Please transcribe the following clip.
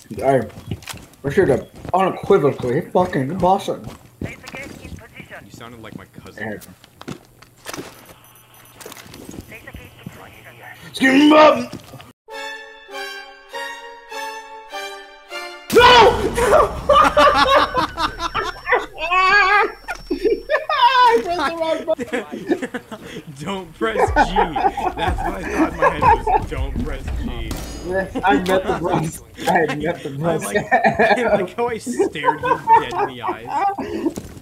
I should have unequivocally fucking Boston. You sounded like my cousin. Skin up! Don't press G. That's what I thought in my head was don't press G. I met the bros. I met the bros. I like how I stared you dead in the eyes.